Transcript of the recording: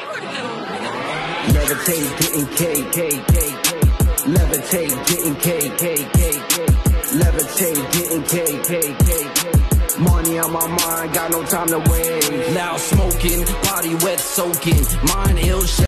Levitate, getting Levitate, getting Levitate, getting money on my mind, got no time to waste. Loud smoking, body wet soaking, mind ill.